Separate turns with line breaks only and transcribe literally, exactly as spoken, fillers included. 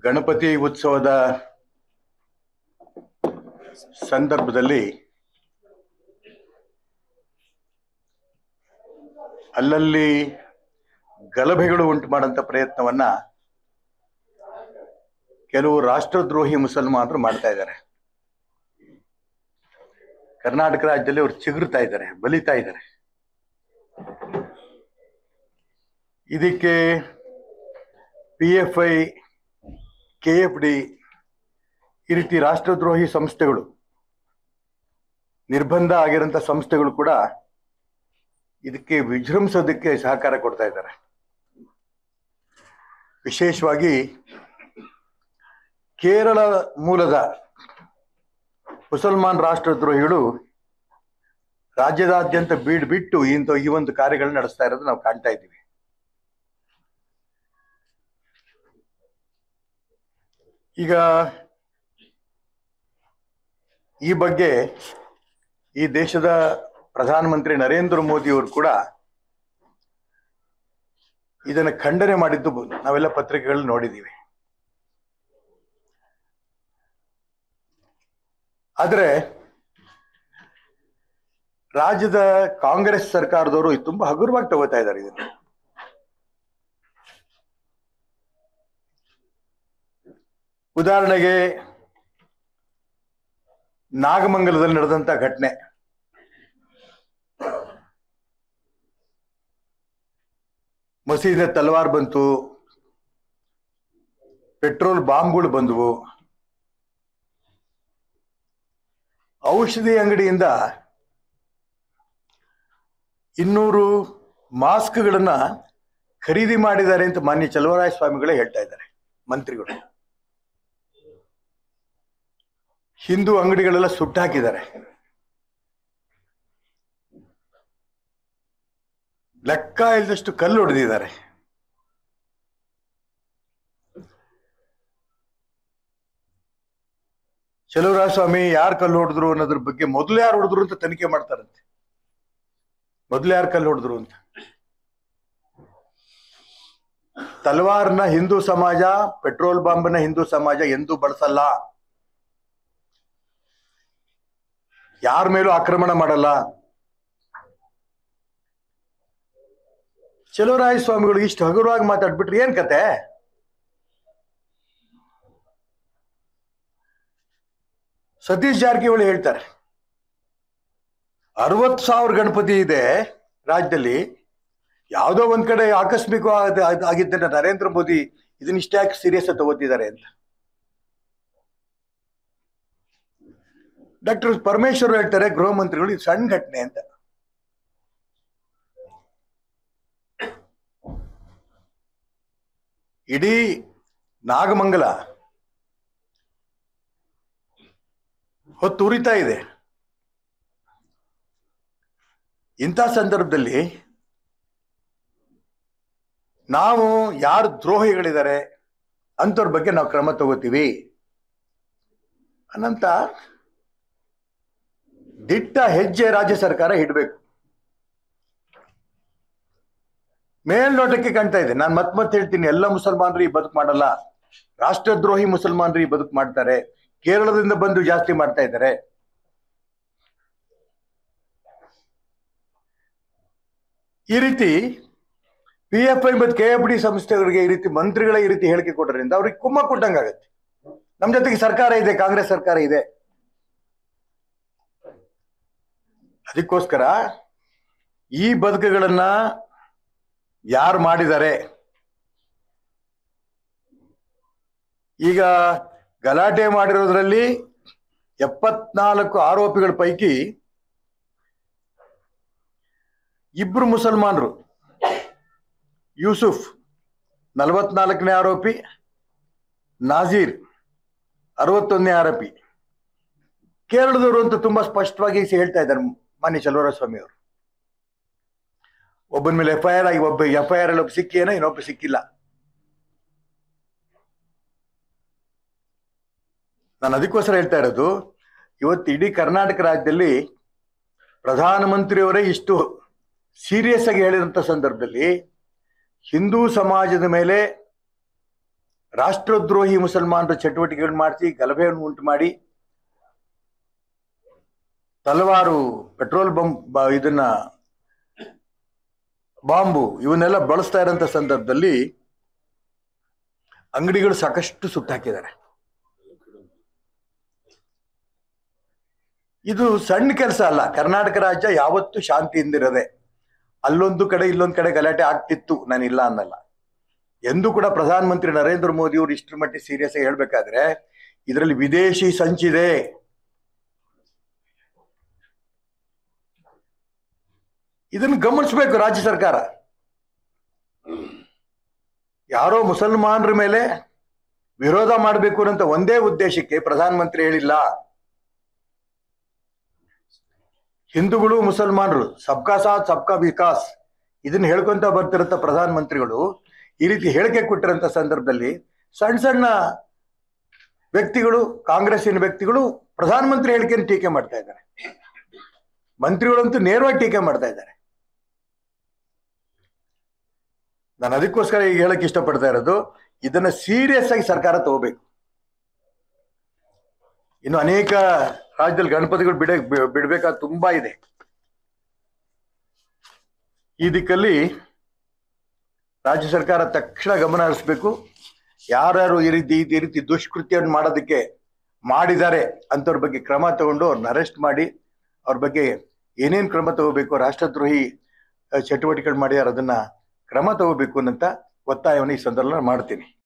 ಗಣಪತಿ ಉತ್ಸವದ ಸಂದರ್ಭದಲ್ಲಿ ಅಲ್ಲಲ್ಲಿ ಗಲಭೆಗಳು ಉಂಟು ಮಾಡಂತ ಪ್ರಯತ್ನವನ್ನ ಕೆಲವು ರಾಷ್ಟ್ರದ್ರೋಹಿ ಮುಸಲ್ಮಾನರು ಮಾಡ್ತಾ ಇದ್ದಾರೆ. ಕರ್ನಾಟಕ ರಾಜ್ಯದಲ್ಲಿ ಅವರು ಚಿಗುರ್ತಾ ಇದ್ದಾರೆ, ಬಲಿತಾ ಇದ್ದಾರೆ. ಇದಕ್ಕೆ P F I, K F D ಈ ರೀತಿ ರಾಷ್ಟ್ರದ್ರೋಹಿ ಸಂಸ್ಥೆಗಳು, ನಿರ್ಬಂಧ ಆಗಿರೋಂಥ ಸಂಸ್ಥೆಗಳು ಕೂಡ ಇದಕ್ಕೆ ವಿಜೃಂಭಿಸೋದಕ್ಕೆ ಸಹಕಾರ ಕೊಡ್ತಾ ಇದ್ದಾರೆ. ವಿಶೇಷವಾಗಿ ಕೇರಳ ಮೂಲದ ಮುಸಲ್ಮಾನ್ ರಾಷ್ಟ್ರದ್ರೋಹಿಗಳು ರಾಜ್ಯದಾದ್ಯಂತ ಬೀಡ್ ಬಿಟ್ಟು ಇಂಥ ಈ ಒಂದು ಕಾರ್ಯಗಳನ್ನ ನಡೆಸ್ತಾ ಇರೋದು ನಾವು ಕಾಣ್ತಾ ಇದ್ದೀವಿ. ಈಗ ಈ ಬಗ್ಗೆ ಈ ದೇಶದ ಪ್ರಧಾನಮಂತ್ರಿ ನರೇಂದ್ರ ಮೋದಿ ಅವರು ಕೂಡ ಇದನ್ನು ಖಂಡನೆ ಮಾಡಿದ್ದು ನಾವೆಲ್ಲ ಪತ್ರಿಕೆಗಳಲ್ಲಿ ನೋಡಿದ್ದೀವಿ. ಆದರೆ ರಾಜ್ಯದ ಕಾಂಗ್ರೆಸ್ ಸರ್ಕಾರದವರು ತುಂಬಾ ಹಗುರವಾಗಿ ತಗೋತಾ ಇದ್ದಾರೆ ಇದನ್ನು. ಉದಾಹರಣೆಗೆ ನಾಗಮಂಗಲದಲ್ಲಿ ನಡೆದಂತ ಘಟನೆ, ಮಸೀದಿ ತಲವಾರ್ ಬಂತು, ಪೆಟ್ರೋಲ್ ಬಾಂಬ್ಗಳು ಬಂದವು, ಔಷಧಿ ಅಂಗಡಿಯಿಂದ ಇನ್ನೂರು ಮಾಸ್ಕ್ಗಳನ್ನ ಖರೀದಿ ಮಾಡಿದ್ದಾರೆ ಅಂತ ಮಾನ್ಯ ಚಲುವರಾಯ ಸ್ವಾಮಿಗಳೇ ಹೇಳ್ತಾ ಇದ್ದಾರೆ, ಮಂತ್ರಿಗಳು. ಹಿಂದೂ ಅಂಗಡಿಗಳೆಲ್ಲ ಸುಟ್ಟಾಕಿದ್ದಾರೆ. ಲೆಕ್ಕ ಇಲ್ಲದಷ್ಟು ಕಲ್ಲು ಹೊಡೆದಿದ್ದಾರೆ. ಚಲುವರಾಯ ಸ್ವಾಮಿ ಯಾರು ಕಲ್ಲು ಹೊಡೆದ್ರು ಅನ್ನೋದ್ರ ಬಗ್ಗೆ ಮೊದಲು ಯಾರು ಹೊಡೆದ್ರು ಅಂತ ತನಿಖೆ ಮಾಡ್ತಾರಂತೆ. ಮೊದಲು ಯಾರು ಕಲ್ಲು ಹೊಡೆದ್ರು ಅಂತ. ತಲವಾರ್ನ ಹಿಂದೂ ಸಮಾಜ, ಪೆಟ್ರೋಲ್ ಬಾಂಬ್ನ ಹಿಂದೂ ಸಮಾಜ ಎಂದೂ ಬಳಸಲ್ಲ, ಯಾರ ಮೇಲೂ ಆಕ್ರಮಣ ಮಾಡಲ್ಲ. ಚಲುವರಾಯ ಸ್ವಾಮಿಗಳು ಇಷ್ಟು ಹಗುರವಾಗಿ ಮಾತಾಡ್ಬಿಟ್ರೆ ಏನ್ ಕತೆ? ಸತೀಶ್ ಜಾರಕಿಹೊಳಿ ಹೇಳ್ತಾರೆ, ಅರವತ್ತು ಸಾವಿರ ಗಣಪತಿ ಇದೆ ರಾಜ್ಯದಲ್ಲಿ, ಯಾವುದೋ ಒಂದ್ ಕಡೆ ಆಕಸ್ಮಿಕ ಆಗಿದ್ದ ನರೇಂದ್ರ ಮೋದಿ ಇದನ್ನ ಇಷ್ಟ್ಯಾಕೆ ಸೀರಿಯಸ್ ತಗೋತಿದ್ದಾರೆ ಅಂತ. ಡಾಕ್ಟರ್ ಪರಮೇಶ್ವರ್ ಹೇಳ್ತಾರೆ, ಗೃಹ ಮಂತ್ರಿಗಳು, ಇದು ಸಣ್ಣ ಘಟನೆ ಅಂತ. ಇಡೀ ನಾಗಮಂಗಲ ಹೊತ್ತು ಉರಿತಾ ಇದೆ. ಇಂಥ ಸಂದರ್ಭದಲ್ಲಿ ನಾವು ಯಾರು ದ್ರೋಹಿಗಳಿದ್ದಾರೆ ಅಂಥವ್ರ ಬಗ್ಗೆ ನಾವು ಕ್ರಮ ತಗೋತೀವಿ ಅನ್ನಂತ ದಿಟ್ಟ ಹೆಜ್ಜೆ ರಾಜ್ಯ ಸರ್ಕಾರ ಇಡಬೇಕು. ಮೇಲ್ನೋಟಕ್ಕೆ ಕಾಣ್ತಾ ಇದೆ. ನಾನು ಮತ್ ಮತ್ತೆ ಹೇಳ್ತೀನಿ, ಎಲ್ಲ ಮುಸಲ್ಮಾನರು ಈ ಬದುಕು ಮಾಡಲ್ಲ, ರಾಷ್ಟ್ರದ್ರೋಹಿ ಮುಸಲ್ಮಾನರು ಈ ಬದುಕು ಮಾಡ್ತಾರೆ, ಕೇರಳದಿಂದ ಬಂದು ಜಾಸ್ತಿ ಮಾಡ್ತಾ ಇದ್ದಾರೆ. ಈ ರೀತಿ ಪಿ ಎಫ್ ಐ ಮತ್ತು ಕೆ ಎಫ್ ಡಿ ಸಂಸ್ಥೆಗಳಿಗೆ ಈ ರೀತಿ ಮಂತ್ರಿಗಳ ಈ ರೀತಿ ಹೇಳಿಕೆ ಕೊಡೋದ್ರಿಂದ ಅವ್ರಿಗೆ ಕುಮ್ಮ ಕೊಟ್ಟಂಗಾಗತ್ತೆ. ನಮ್ ಜೊತೆಗೆ ಸರ್ಕಾರ ಇದೆ, ಕಾಂಗ್ರೆಸ್ ಸರ್ಕಾರ ಇದೆ. ಅದಕ್ಕೋಸ್ಕರ ಈ ಬದುಕುಗಳನ್ನ ಯಾರು ಮಾಡಿದ್ದಾರೆ, ಈಗ ಗಲಾಟೆ ಮಾಡಿರೋದ್ರಲ್ಲಿ ಎಪ್ಪತ್ನಾಲ್ಕು ಆರೋಪಿಗಳ ಪೈಕಿ ಇಬ್ರು ಮುಸಲ್ಮಾನರು. ಯೂಸುಫ್ ನಲವತ್ನಾಲ್ಕನೇ ಆರೋಪಿ, ನಾಜೀರ್ ಅರವತ್ತೊಂದನೇ ಆರೋಪಿ. ಕೇರಳದವರು ಅಂತ ತುಂಬಾ ಸ್ಪಷ್ಟವಾಗಿ ಹೇಳ್ತಾ ಇದ್ದಾರೆ ಮಾನ್ಯ ಚಲುವರಾಯ ಸ್ವಾಮಿ ಅವರು. ಒಬ್ಬನ ಮೇಲೆ ಎಫ್ ಐ ಆರ್ ಆಗಿ ಒಬ್ಬ ಎಫ್ ಐ ಆರ್ ಅಲ್ಲಿ ಒಬ್ಬ ಸಿಕ್ಕಿಯೇನ, ಇನ್ನೊಬ್ಬ ಸಿಕ್ಕಿಲ್ಲ. ನಾನು ಅದಕ್ಕೋಸ್ಕರ ಹೇಳ್ತಾ ಇರೋದು, ಇವತ್ತು ಇಡೀ ಕರ್ನಾಟಕ ರಾಜ್ಯದಲ್ಲಿ ಪ್ರಧಾನಮಂತ್ರಿಯವರೇ ಇಷ್ಟು ಸೀರಿಯಸ್ ಆಗಿ ಹೇಳಿದಂಥ ಸಂದರ್ಭದಲ್ಲಿ ಹಿಂದೂ ಸಮಾಜದ ಮೇಲೆ ರಾಷ್ಟ್ರದ್ರೋಹಿ ಮುಸಲ್ಮಾನರ ಚಟುವಟಿಕೆಗಳು ಮಾಡಿಸಿ ಗಲಭೆಯನ್ನು ಉಂಟು ಮಾಡಿ ತಲವಾರು ಪೆಟ್ರೋಲ್ ಬಂಬ್ ಇದನ್ನ ಬಾಂಬು ಇವನ್ನೆಲ್ಲ ಬಳಸ್ತಾ ಇರೋಂಥ ಸಂದರ್ಭದಲ್ಲಿ ಅಂಗಡಿಗಳು ಸಾಕಷ್ಟು ಸುಟ್ಟಾಕಿದ್ದಾರೆ. ಇದು ಸಣ್ಣ ಕೆಲಸ ಅಲ್ಲ. ಕರ್ನಾಟಕ ರಾಜ್ಯ ಯಾವತ್ತೂ ಶಾಂತಿಯಿಂದಿರದೆ ಅಲ್ಲೊಂದು ಕಡೆ ಇಲ್ಲೊಂದು ಕಡೆ ಗಲಾಟೆ ಆಗ್ತಿತ್ತು, ನಾನಿಲ್ಲ ಅನ್ನಲ್ಲ. ಎಂದೂ ಕೂಡ ಪ್ರಧಾನ ಮಂತ್ರಿ ನರೇಂದ್ರ ಮೋದಿ ಅವರು ಇಷ್ಟರ ಮಟ್ಟಿಗೆ ಸೀರಿಯಸ್ ಆಗಿ ಹೇಳ್ಬೇಕಾದ್ರೆ ಇದರಲ್ಲಿ ವಿದೇಶಿ ಸಂಚಿದೆ. ಇದನ್ನು ಗಮನಿಸಬೇಕು ರಾಜ್ಯ ಸರ್ಕಾರ. ಯಾರೋ ಮುಸಲ್ಮಾನರ ಮೇಲೆ ವಿರೋಧ ಮಾಡಬೇಕು ಅನ್ನೋ ಒಂದೇ ಉದ್ದೇಶಕ್ಕೆ ಪ್ರಧಾನ ಮಂತ್ರಿ ಹೇಳಿಲ್ಲ. ಹಿಂದೂಗಳು ಮುಸಲ್ಮಾನರು ಸಬ್ಕಾ ಸಾಥ್ ಸಬ್ಕಾ ವಿಕಾಸ್ ಇದನ್ನ ಹೇಳ್ಕೊಂತ ಬರ್ತಿರಂತ ಪ್ರಧಾನ ಮಂತ್ರಿಗಳು ಈ ರೀತಿ ಹೇಳಿಕೆ ಕೊಟ್ಟಿರಂತ ಸಂದರ್ಭದಲ್ಲಿ ಸಣ್ಣ ಸಣ್ಣ ವ್ಯಕ್ತಿಗಳು, ಕಾಂಗ್ರೆಸ್ಸಿನ ವ್ಯಕ್ತಿಗಳು ಪ್ರಧಾನ ಮಂತ್ರಿ ಹೇಳಿಕೆಯನ್ನು ಟೀಕೆ ಮಾಡ್ತಾ ಇದ್ದಾರೆ. ಮಂತ್ರಿಗಳಂತೂ ನೇರವಾಗಿ ಟೀಕೆ ಮಾಡ್ತಾ ಇದ್ದಾರೆ. ನಾನು ಅದಕ್ಕೋಸ್ಕರ ಈಗ ಹೇಳಕ್ ಇಷ್ಟಪಡ್ತಾ ಇರೋದು, ಇದನ್ನ ಸೀರಿಯಸ್ ಆಗಿ ಸರ್ಕಾರ ತಗೋಬೇಕು. ಇನ್ನು ಅನೇಕ ರಾಜ್ಯದಲ್ಲಿ ಗಣಪತಿಗಳು ಬಿಡ ಬಿಡ್ಬೇಕಾದ ತುಂಬಾ ಇದೆ. ಈ ದಿಕ್ಕಲ್ಲಿ ರಾಜ್ಯ ಸರ್ಕಾರ ತಕ್ಷಣ ಗಮನ ಹರಿಸಬೇಕು. ಯಾರ್ಯಾರು ಈ ರೀತಿ ಈ ರೀತಿ ದುಷ್ಕೃತ್ಯವನ್ನು ಮಾಡೋದಕ್ಕೆ ಮಾಡಿದ್ದಾರೆ ಅಂತವ್ರ ಬಗ್ಗೆ ಕ್ರಮ ತಗೊಂಡು ಅವ್ರನ್ನ ಅರೆಸ್ಟ್ ಮಾಡಿ ಅವ್ರ ಬಗ್ಗೆ ಏನೇನು ಕ್ರಮ ತಗೋಬೇಕು, ರಾಷ್ಟ್ರದ್ರೋಹಿ ಚಟುವಟಿಕೆಗಳು ಮಾಡಿದಾರೆ ಅದನ್ನ ಕ್ರಮ ತಗೋಬೇಕು ಅಂತ ಒತ್ತಾಯವನ್ನು ಈ ಸಂದರ್ಭದಲ್ಲಿ ಮಾಡ್ತೀನಿ.